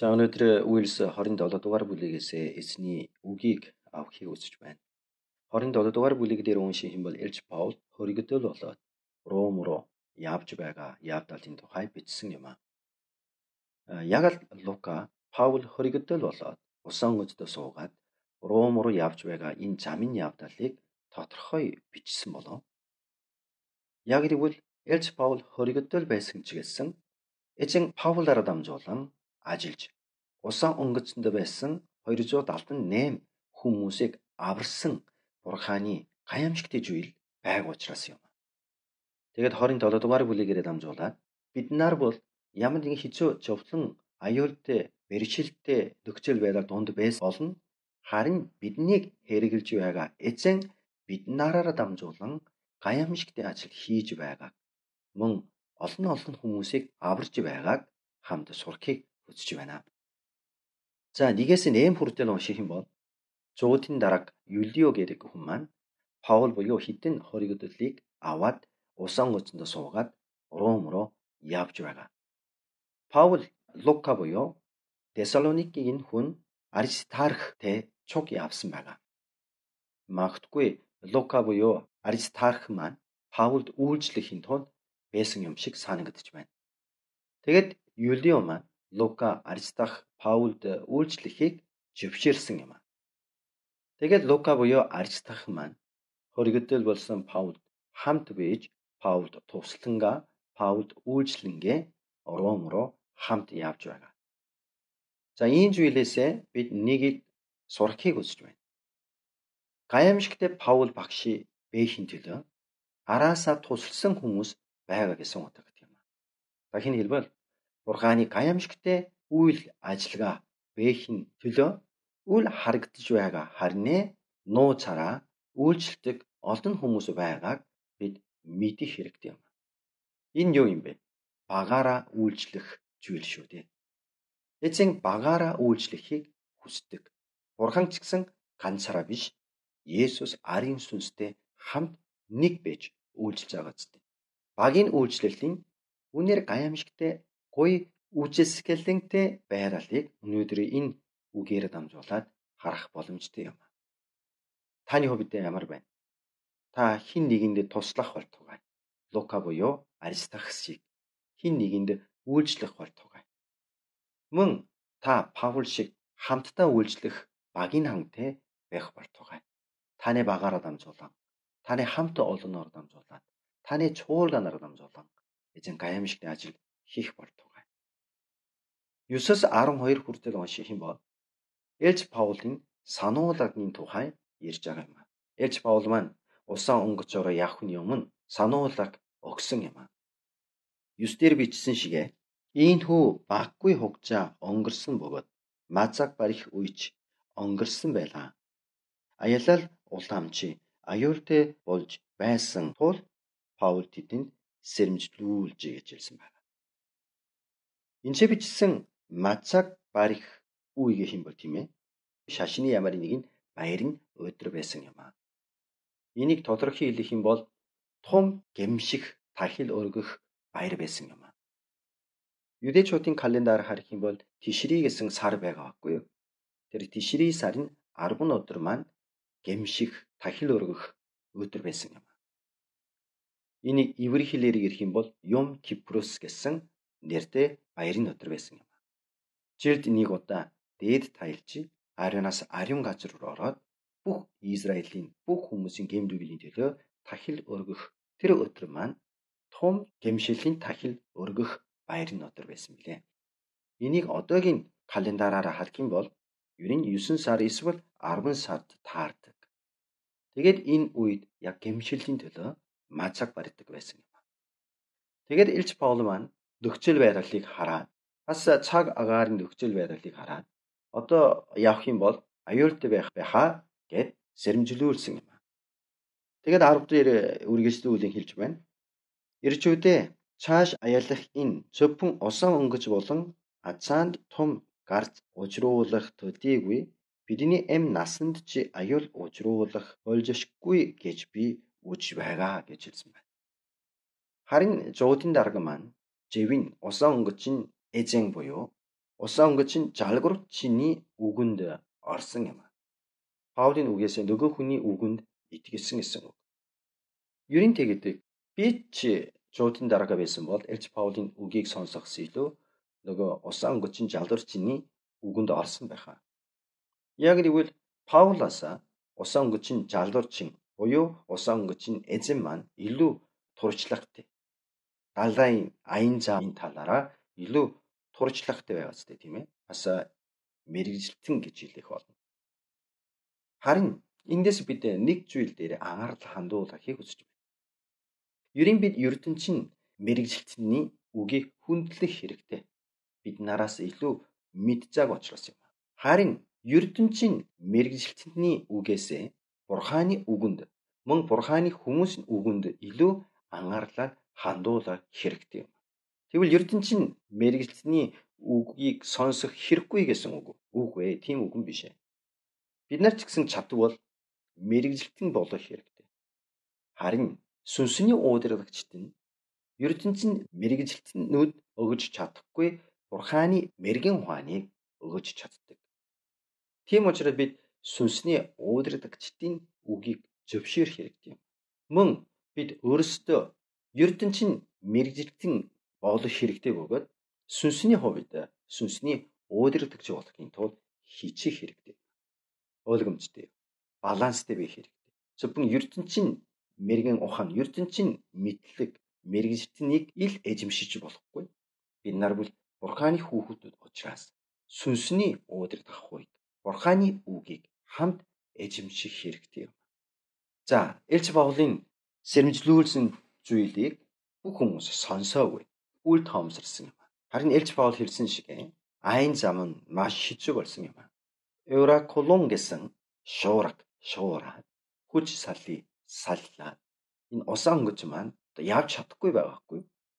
За өнөөдөр Үйлс 27 дугаар бүлэгээс эзний үгийг авахыг хүсэж байна. 27 дугаар бүлэг дээр унших юм бол Элч Паул хоригдол болоод Ром руу явж байгаа явдалын тухай бичсэн юм аа. Яг л Лука Паул хоригдол болоод усан өндөө суугаад Ром руу явж байгаа энэ замын явдалыг тодорхой бичсэн болов. Яг тэгвэл Элч Паул хоригдол байсан ч гэсэн эзэн Паулаар дамжуулан ажиллаж усан онгоцонд байсан 278 хүмүүсийг аварсан Бурханы гайхамшигт зүйл байг учраас юм. Тэгээд 27 дугаар бүлэгээр дамжуулаад бид нар бол ямар нэгэн хэцүү зовлон аюултай бэрхшээлтэй нөхцөл байдал донд байсан болно. Харин биднийг хэрэгжилж байгаа эзэн бид нараар дамжуулан гайхамшигт ажил хийж байгааг мөн олон хүмүүсийг аварж байгааг хамт сурахыг хүсэж байна. За 1-8 хүртэл унших юм бол зуутын дараг Юлио гэдэг хүн маань Паул буюу хитэн хоригдлыг аваад усан онгоцонд суугаад Ром руу явж байгаа. Паул Лука буюу Тесалоникийн хүн Аристархтэй цуг явсан байгаа. Магадгүй Лука буюу Аристарх маань Паулд үйлчлэхийн тулд байсан юм шиг санагдаж байна. Тэгэд Юлио маань Лука Аристарх Паулд үйлчлэхийг зөвшөөрсөн юм. Тэгээд Лука буюу Аристарх маань хоригдол болсон Паулд хамт байж Паулд туслангаа Паулд үйлчлэнгээ Ром руу хамт явж байгаа. За энэ зүйлээсээ бид нэгийг сурахыг хүсэж байна. Гайхамшигт Паул багшийн бэхийн төлөө араасаа тусалсан хүмүүс байгаа гэсэн утга гэдэг юм. Дахин хэлбэл Бурханы гайхамшигт үйл ажиллагаа бэхийн төлөө үл харагдаж байгаа харин нуу цараа үйлчлдэг олон хүмүүс байгааг бид мэдэх хэрэгтэй юм. Энэ юу юм бэ? Багаараа үйлчлэх зүйл шүү дээ. Эзэн багаараа үйлчлэхийг хүсдэг. Бурхан ч гэсэн ганцаараа биш, Есүс Ариун сүнстэй хамт нэг байж үйлчлж байгаа зү. Багийн үйлчлэлийн үнээр гайхамшигт гоё үжисгэлэнтэй байралыг өнөөдрийн энэ үгээр дамжуулаад харах боломжтой юм. Таны хувьд ямар байна? Та хэн нэгэнд туслах болтугай? Лука буюу Аристархсыг хэн нэгэнд үйлчлэх болтугай? Мөн та Паул шиг хамтдаа үйлчлэх багийн хангатай байх болтугай. Таны багаараа дамжуулан, таны хамт олоноор дамжуулан, таны чуулганаар дамжуулан эзэн гайхамшигт ажил хийх болтугай. 9-12 хүртэл унших юм бол Элч Паулын сануулгын тухай ярьж байгаа юм. Элч Паул маань усан онгоцоор явахны өмнө сануулга өгсөн юм. 9 дээр бичсэн шигэ ийхүү баггүй хугацаа өнгөрсөн бөгөөд мазаг барих үеч өнгөрсөн байлаа. Аялал уламжи аюултай болж байсан тул Паул тэдэнд сэрэмжлүүлж гэж хэлсэн байна. Энд бичсэн мазаг барих үе гэх юм бол тийм ээ. Шашны ямар нэгэн баярын өдөр байсан юм аа. Энийг тодорхой хэлэх юм бол том гэмших тахил өргөх баяр байсан юм аа. Юдэчүүдийн календар харах юм бол Тишри гэсэн сар байгаа байхгүй юу? Тэр Тишри сарын 10 өдөр маань гэмших тахил өргөх өдөр байсан юм аа. Энийг ивэр хэлээр ирэх юм бол Юм Кипрус гэсэн нэртэй баярын өдөр байсан юм. Жилд нэг удаа дээд таялж ариунаас ариун газар руу ороод бүх Израилийн бүх хүмүүсийн гэмдүүлийн төлөө тахил өргөх тэр өдөр маань том гэмшилийн тахил өргөх баярын өдөр байсан билээ. Энийг одоогийн календараар харах юм бол ер нь 9 сар эсвэл 10 сард таардаг. Тэгээд энэ үед яг гэмшилийн төлөө мацаг барьдаг байсан юм. Тэгээд Элч Паул маань нөхцөл байдлыг хараад бас цаг агаарын нөхцөл байдлыг хараад одоо явах юм бол аюултай байх байхаа гэд сэрэмжлүүлсэн юм. Тэгээд 10 дээр үргэлжлүүлэн хэлж байна. Ирчүүдээ цааш аялах энэ зөвхөн усан өнгөж болон ацаанд том гарц ужруулах төдийгүй бидний эм насанд чи аюул ужруулах болжшгүй гэж би үж байгаа гэж хэлсэн байна. Харин зуутын дарга маань живийн усан өнгөч нь эзэн буюу Усан өнгөч нь жалгуур чиний үгэнд орсон юм. Паулын үгээс нөгөө хүний үгэнд итгэсэн гэсэн үг. Ерөн тэгээд би ч жуудын дарга байсан бол Элч Паулын үгийг сонсохс илүү нөгөө усан өнгөч нь жалгуур чиний үгэнд орсон байхаа. Яг гэвэл Паулаас усан өнгөч нь жалгуур чин буюу усан өнгөч нь эзэн маань илүү туршлагатай. Далайн аян заамын талаараа илүү туршлагатай байгаа зү тийм ээ. Бас мэрэгжилтэн гэж хэлэх болно. Харин эндээс бид нэг зүйл дээр анхаарал хандуулахыг хүсэж байна. Ерөн бид ертөнцийн мэрэгжилтний үгийг хүндлэх хэрэгтэй. Бид нараас илүү мэддэг учраас юм. Харин ертөнцийн мэрэгжилтний үгээс Бурханы үгэнд мөн Бурханы хүмүүсийн үгэнд илүү анхаарлаа хандуулах хэрэгтэй юм. Тэгвэл ертөнцийн мэрэгжилтний үгийг сонсох хэрэггүй гэсэн үг. Үгүй ээ, тийм үг юм биш ээ. Бид нар ч гэсэн чадвал мэрэгжилтэн болох хэрэгтэй. Харин сүнсний удирдагчид нь ертөнцийн мэрэгжилтнүүд өгж чадахгүй Бурханы мэрэгэн ухааныг өгж чаддаг. Тийм учраас бид сүнсний удирдагчдын үгийг зөвшөөрөх хэрэгтэй юм. Мөн бид өөрсдөө ертөнцийн мэрэгжилтэн болох хэрэгтэй бөгөөд сүнсний хувьд сүнсний удирдагч болохын тулд хичээх хэрэгтэй. Ойлгомжтой. Баланстай байх хэрэгтэй. Зөвхөн ертөнцийн мэрэгэн ухаан, ертөнцийн мэдлэг, мэрэгжилтнийг ил эзэмшиж болохгүй. Бид нар бол Бурханы хүүхдүүд учраас сүнсний удирдах үед Бурханы үгийг хамт эзэмших хэрэгтэй юм. За, Элч Паулын сэрэмжлүүлсэн зүйлийг бүх хүмүүс сонсоогүй, үл тоомсорсон юм. Харин Элч Паул хэлсэн шиг аян зам нь маш хэцүү болсон юм. Евракулун гэсэн шуурга шуураад хүч саллаа. Энэ усан өнгөч маань явж чадахгүй байгаахгүй.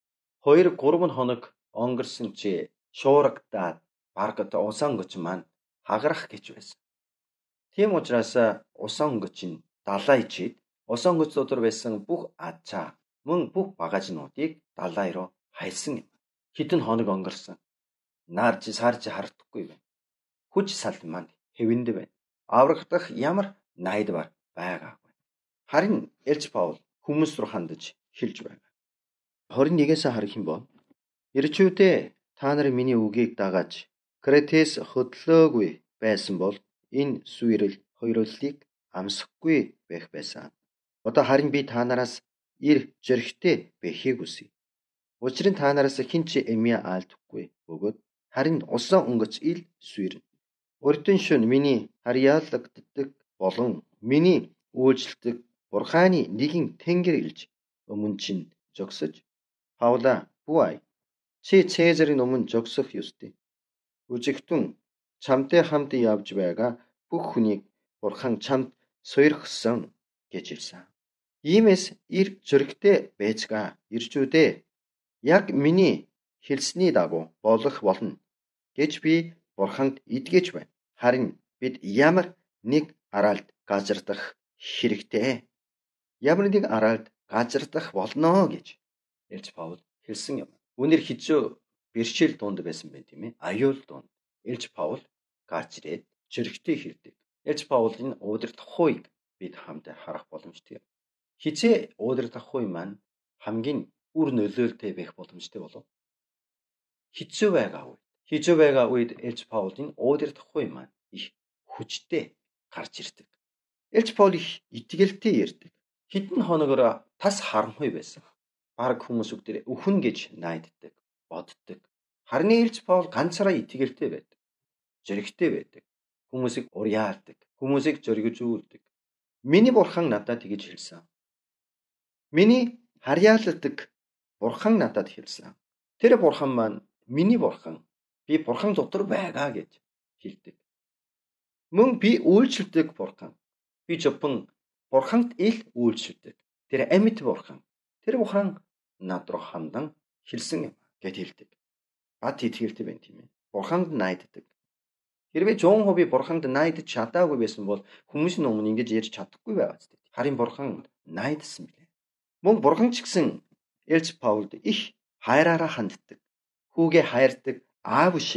2-3 хоног өнгөрсөн чи шуургадаад баргад усан өнгөч маань хагарах гэж байсан. Тийм учраас усан өнгөч нь далайчид усан өнгөч дотор байсан бүх ачаа мөн бүх багажнуудыг далай руу хайсан юм. Хэдэн хоног өнгөрсөн. Наарч сарж хардахгүй байна. Хүч сал маань хэвэндэ байна. Аврагдах ямар найдвар байгаагүй. Харин Элч Паул хүмүүс руу хандаж хэлж байна. 21-ээс харах юм бол ирчүүдээ та нар миний үгийг дагаж Кретес хөдлөөгүй байсан бол энэ суурил хоёрлыг амсахгүй байх байсан. Одоо харин би та нараас ир зөрөгтэй байхыг хүсье. Учир нь та нараас хэн ч эмээ аалдахгүй бөгөөд харин усан өнгөц ил суурна. Өртөн шөнө миний харьяалагддаг болон миний үйлчлдэг Бурханы нэгэн тэнгэр илж өмнө чинь зогсож Паула буай чи Цэзарын өмнө зогсох ёстой. Өжигтэн чамтай хамт явж байгаа бүх хүнийг Бурхан чамд сойрхсон гэж хэлсэн. Иймээс ир зөрөгтэй байцгаа ирчүүдээ яг миний хэлсний дагуу болох болно гэж би Бурханд итгэж байна. Харин бид ямар нэг аралд газардах хэрэгтэй. Ямар нэг аралд газардах болно гэж Элч Паул хэлсэн юм. Үнэр хэцүү бэрхшээл дунд байсан байх тийм ээ. Аюул дунд Элч Паул гарч ирээд зөрөгтэй хэлдэг. Элч Паулын удирдах хуйг бид хамт харах боломжтой. Хизээ удирдах хуй маань хамгийн үр нөлөөлтэй байх боломжтой болов. Хэцүү байгаа үед Элч Паулын удирдах хуй маань их хүчтэй гарч ирдэг. Элч Паул их итгэлтэй ярьдаг. Хэдэн хоногоор тас харанхуй байсан. Бараг хүмүүс үгдэр өхөн гэж найддаг, боддог. Харин Элч Паул ганцаараа итгэлтэй байдаг. Зөрөгтэй байдаг. Хүмүүсийг уриалдаг. Хүмүүсийг зоригжүүлдэг. Миний Бурхан надад тэгж хэлсэн. Миний харьяалдаг Бурхан надад хэлсэн. Тэр Бурхан маань миний Бурхан. Би Бурхан дотор байгаа гэж хэлдэг. Мөн би үйлчлдэг Бурхан. Би зөвхөн Бурханд ил үйлчлдэг. Тэр амьд Бурхан. Тэр Бурхан над руу хандан хэлсэн юм гэж хэлдэг. Бат итгэлтэй байна тийм ээ. Бурханд найддаг. Хэрвээ 100% Бурханд найдаж чадаагүй байсан бол хүмүүсийн өмнө ингэж ярьж чадахгүй байгаа ч тийм. Харин Бурхан найдсан билээ. Мөн Бурхан ч гэсэн Элч Паулд их хайраараа ханддаг. Хүүгээ хайрдаг аав шиг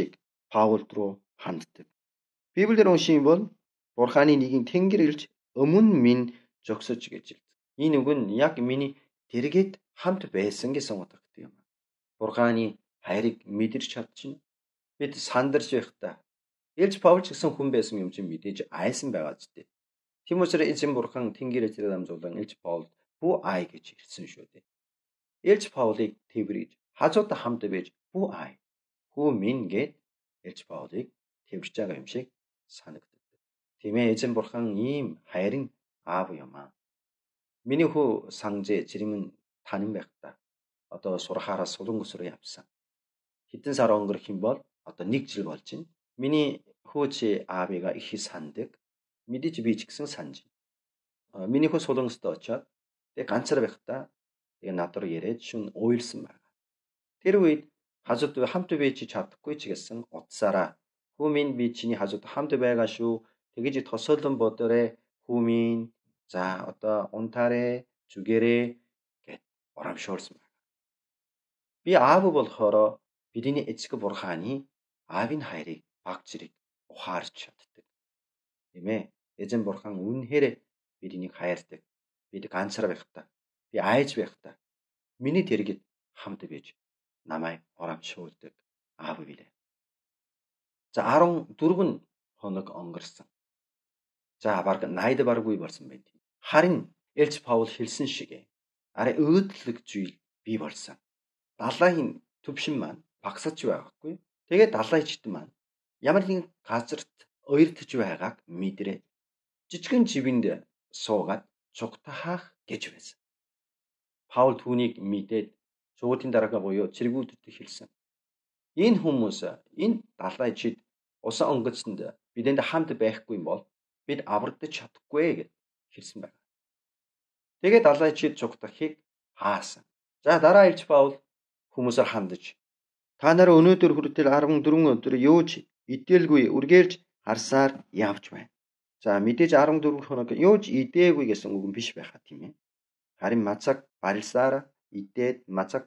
Паулд руу ханддаг. Библиэр унших юм бол Бурханы нэгэн тэнгэр ирж өмнө минь зогсож гэж хэлдэг. Энэ үг нь яг миний дэргэд хамт байсан гэсэн утгатай юм. Бурханы хайрыг мэдэрч чадчихна. Бид сандарч байхдаа Илж Паул ч гэсэн хүн байсан юм чинь мэдээж айсан байгаа ч дээ. Тийм учраас эзэн Бурхан тэнгэрээс дамжуулан Илж Паулд бүү ай гэж хэлсэн шүү дээ. Илж Паулыг тэврэж хажуудаа хамт байж бүү ай хүү минь гэд Илж Паулыг тэвэрж байгаа юм шиг санагддаг. Тийм ээ, эзэн Бурхан ийм хайрын аав юм аа. Миний хүү Санжээ жирэмэн танин байхдаа одоо сурахаараа Солонгос руу явсан. Хэдэн сар өнгөрөх юм бол одоо 1 жил болж байна. Миний хөөч аавыгаа их сандаг. Мэдээж би ч гэсэн санаж байна. Миний хөө Солонгост очиод тэг ганцаар байхдаа тэгээ над руу яриад шүн уйлсан байна. Тэр үед хажууд хамт байж чадахгүй ч гэсэн утсаараа хүү минь би чиний хажууд хамт байгаа шүү. Тэгэж тосолон бодорой хүү минь за одоо унтаарэ зүгээрээ гэд урамшуулсан байна. Би аав болохоор бидний эцэг Бурханы аавын хайрыг баг зэрэг ухаарч чаддаг. Тийм ээ. Эзэн Бурхан үнэхээр биднийг хайрдаг. Бид ганцаар байхдаа, би айж байхдаа миний дэргэд хамт байж намайг урамшуулдаг аав билээ. За 14 хоног өнгөрсөн. За баг 80 баргүй болсон байна. Харин Илж Паул хэлсэн шиг арай өөдлөг зүйл бий болсон. Далайн төвшин маань багсаж байгаагүй. Тэгээд далайчд маань ямар нэгэн газарт уярдж байгааг мэдрээ. Жижигэн живэнд суугаад цугтахаах гэж байсан. Паул түүнийг мэдээд цугтын дараагаа буюу цэргүүдэд хэлсэн. Энэ хүмүүс энэ далайчид усан онгоцонд бидэнд хамт байхгүй юм бол бид аврагдаж чадахгүй гэж хэлсэн байна. Тэгээд далайчид цугтахыг хаасан. За дараа Илж Паул хүмүүсээр хандаж та нараа өнөөдөр хүртэл 14 өдөр юуж идэлгүй үргэлж харсаар явж байна. За мэдээж 14 хоног юуж идээгүй гэсэн үг биш байхаа тийм ээ. Харин мацаг барилсаараа идээд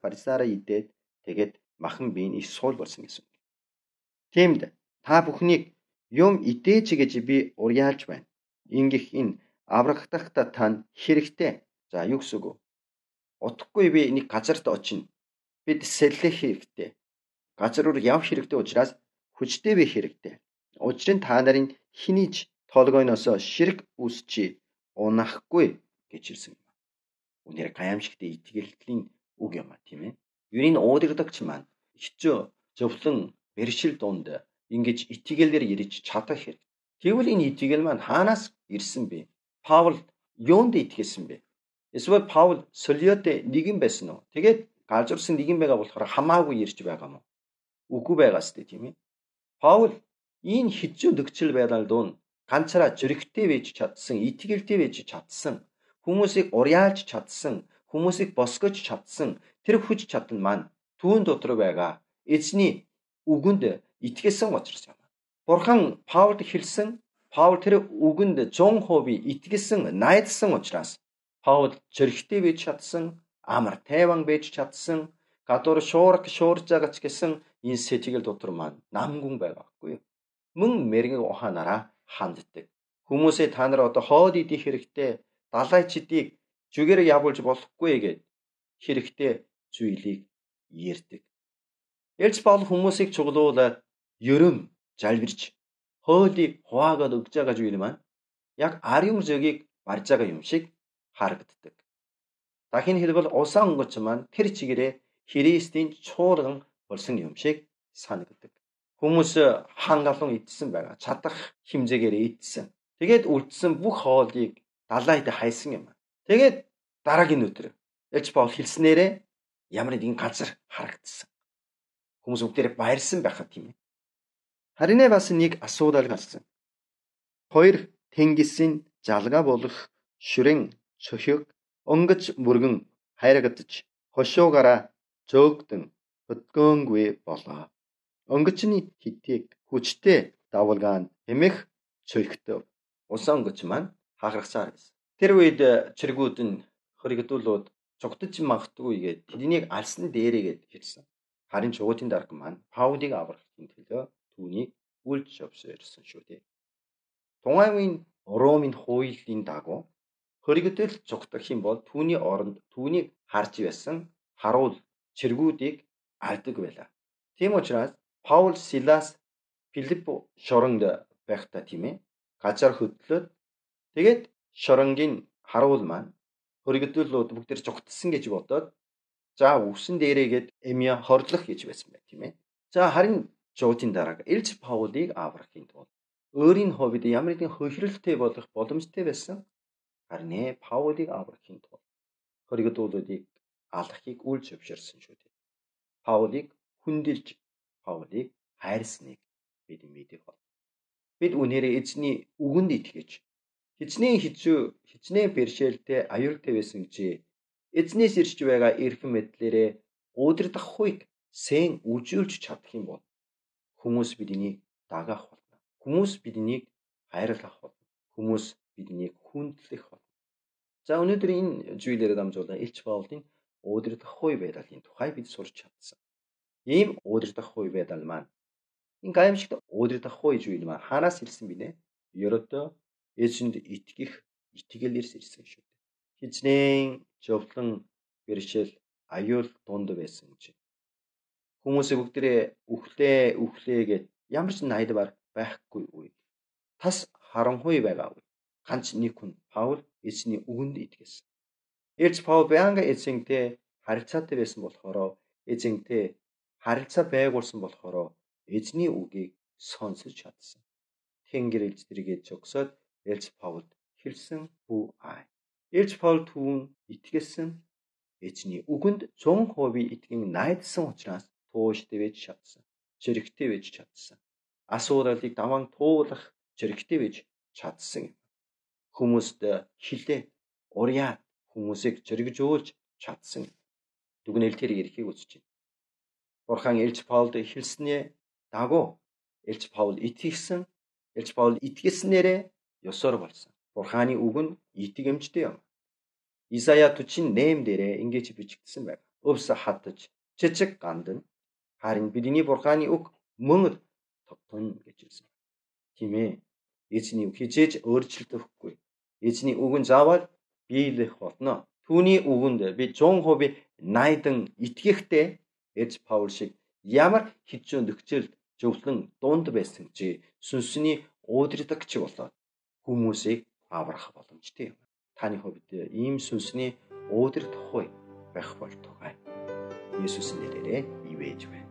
тэгээд махан биеийн их суул болсон гэсэн үг. Тиймд та бүхнийг юм идээч гэж би уриалж байна. Ингэх энэ аврагдахта тань хэрэгтэй. За юу гэсэн үг? Утгагүй би нэг газарт очино. Бид сэллэх хэрэгтэй. Газар руу явах хэрэгтэй учраас хүчтэй байх хэрэгтэй. Учир нь та нарын хинийч толгойноос ширэг үсчи унахгүй гэж хэлсэн юм. Үнээр гайхамшигтай итгэлтлийн үг юм а тийм ээ. Юуны уудагдагч маань хичөө зөвлөн бэршил дунд ингэж итгэлээр ирж чадах хэрэг. Тэгвэл энэ итгэл маань хаанаас ирсэн бэ? Паул юунд итгэсэн бэ? Эсвэл Паул солиотой нэгэн байсан уу? Тэгээд галзуурсан нэгэн байгаа болохоор хамаагүй ирж байгаа юм уу? Үгүй байгаас тээ тийм ээ. Паул энэ хичүү дөгчл байдал дуун ганцаараа зөрөгтэй байж чадсан, итгэлтэй байж чадсан, хүмүүсийг уриалж чадсан, хүмүүсийг босгож чадсан тэр хүч чадал маань түүн дотор байгаа эзний үгэнд итгэсэн учраас юм. Бурхан Паулд хэлсэн, Паул тэр үгэнд 100% итгэсэн, найдсан учраас Паул зөрөгтэй байж чадсан, амар тайван байж чадсан, гадуур шуурж байгаа ч гэсэн энэ сэтгэл дотор маань намгүн байгаагүй. Мөн мэрэг ухаанаараа ханддаг. Хүмүүсээ та нар одоо хоод идэх хэрэгтэй, далайчдыг зүгээр явуулж болохгүй гэд хэрэгтэй зүйлийг ярьдаг. Илж Паул хүмүүсийг чуглуулаад ерөн залбирч хоолыг хуваагаад өгж байгаа зүйл маань яг ариун зөгийг барьж байгаа юм шиг харагддаг. Дахин хэлбэл усан онгоц маань тэр чигээрээ Христийн чуулган болсон юм шиг санагддаг. Хүмүүс хангалуун идсэн байгаа. Чадах хэмжээгээр идсэн. Тэгээд үлдсэн бүх хоолыг далайд хайсан юм. Тэгээд дараагийн өдөр Илж Паул хэлснээрээ ямар нэгэн газар харагдсан. Хүмүүс бүгдээр баярсан байхад тийм ээ. Харин бас нэг асуудал гарсан. Хоёр тэнгисийн жалгаа болох шүрэн цохиг онгоц мөргөн хайрагдаж хошуугаараа зөөгдөн хөдгөөнгүй болоо. Онгоцны хитийг хүчтэй давалгаанд хэмэх цогтөв. Усан онгоц маань хахархсаар байсан. Тэр үед цэргүүд нь хоригдуулууд цугтаж магтгүй гээд тэднийг алсан дээрээгээд хэлсэн. Харин чугуудын дарга маань Паулийг аврахын төлөө түүнийг үлж явсарсан шүү дээ. Тухайн үеийн Ромын хуулийн дагуу хоригдол зугдах юм бол түүний оронд түүнийг харж байсан харуул цэргүүдийг алдаг байлаа. Тийм учраас Паул Силас Филипп шоронд байхдаа тийм ээ газар хөдлөөд тэгээд шоронгийн харуул маань хоригдлууд бүгд зугтсан гэж бодоод за үсэн дээрээгээд эмя хорлох гэж байсан бай тийм ээ. За харин жуудын дараа Илж Паулыг аврахын тулд өөрийн хувьд ямар нэгэн хохиролтой болох боломжтой байсан. Харин Паулыг аврахын тулд хоригдлуудыг алахыг үл зөвшөөрсөн шүү дээ. Паулыг хүндэлж Паулыг хайрсныг бид мэдэх бол. Бид үнээрээ эзний үгэнд итгэж хичнээн хэцүү хичнээн бэршээлтэй аюултай байсан гэж эзнээс ирж байгаа эрхэм мэдлээрээ удирдах хуйг сэн үжүүлж чадах юм бол хүмүүс биднийг дагах болно. Хүмүүс биднийг хайрлах болно. Хүмүүс биднийг хүндлэх болно. За өнөөдөр энэ зүйлээр дамжуулан Илж Паулын удирдах хуй байдлын тухай бид сурч чадсан. Ийм удирдах хуй байдал маань энэ гаймшигт удирдах хуй зүйл маань хаанаас ирсэн бинэ? Ерөөдөө эзэнд итгэх итгэлээс ирсэн шүү дээ. Хичнээн жовлон бэршэл аюул дунд байсан чинь хүмүүс бүгдээ өглөөгээд ямар ч найдвар байхгүй үе. Тас харанхуй байгаа үе. Ганц нэг хүн Паул эзний үгэнд итгэсэн. Илж Паул байнга эзэнтэй харилцаатай байсан болохоор эзэнтэй харилцаа байгуулсан болохоор эзний үгийг сонсож чадсан. Тэнгэр элчдэргээд зогсоод Илж Паулд хэлсэн бүү ай. Илж Паул түүн итгэсэн эзний үгэнд 100% итгэн найдсан учраас тууштай байж чадсан. Зэрэгтэй байж чадсан. Асуудлыг даван туулах зэрэгтэй байж чадсан. Хүмүүст хилээ урьяа хүмүүсийг зэрэгжүүлж чадсан. Дүгнэлт тэр ирэхийг үзэж байна. Бурхан Илж Паулд хэлснээ дагуу Илж Паул итгэсэн. Илж Паул итгэснээрээ ёсоор болсон. Бурханы үг нь итгэмжтэй юм. Исая 48 дээрээ ингэж бичигдсэн байна. Өвс хатаж чичиг гандна. Харин бидний Бурханы үг мөн тогтно гэж хэлсэн. Тийм ээ. Эзний үг хизээж өөрчлөгдөхгүй. Эзний үг нь заавал биелэх болно. Түүний үгэнд би 100% найдан итгэхтэй Илж Паул шиг ямар хэцүү нөхцөл зөвлөн дунд байсан чи сүнсний удирдагч болоод хүмүүсийг аврах боломжтой юм. Таны хувьд ийм сүнсний удирдах хуй байх болтугай. Есүсийн нэрээр ивэж байна.